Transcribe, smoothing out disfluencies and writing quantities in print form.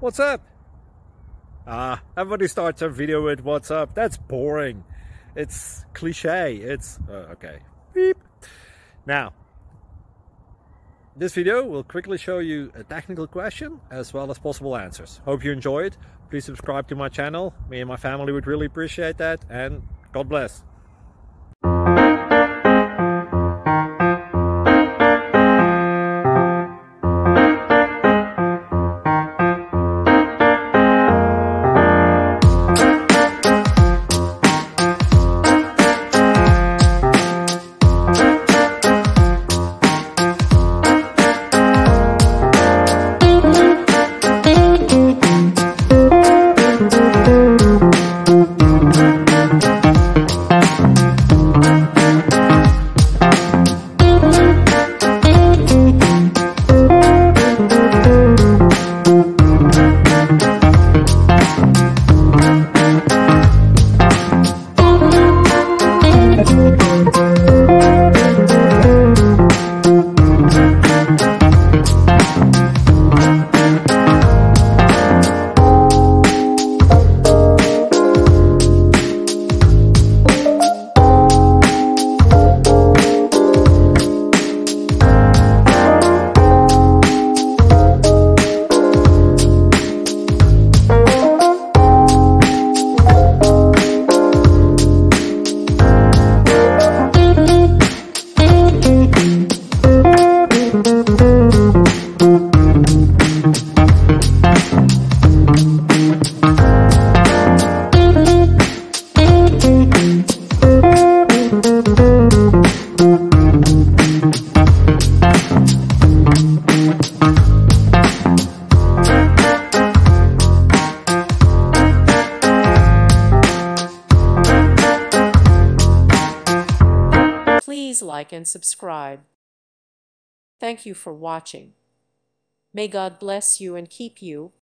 What's up? Everybody starts a video with what's up. That's boring. It's cliche. It's okay. Beep. Now, this video will quickly show you a technical question as well as possible answers. Hope you enjoy it. Please subscribe to my channel. Me and my family would really appreciate that, and God bless. Please like and subscribe. Thank you for watching. May God bless you and keep you.